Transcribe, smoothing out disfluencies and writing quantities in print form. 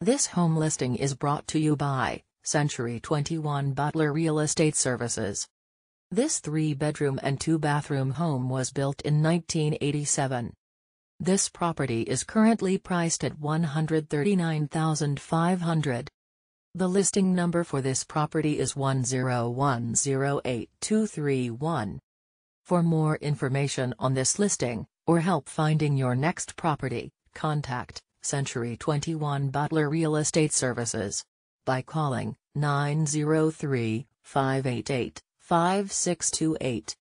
This home listing is brought to you by Century 21 Butler Real Estate Services. This 3-bedroom and 2-bathroom home was built in 1987. This property is currently priced at $139,500. The listing number for this property is 101082231. For more information on this listing, or help finding your next property, contact Century 21 Butler Real Estate Services by calling 903-588-5628.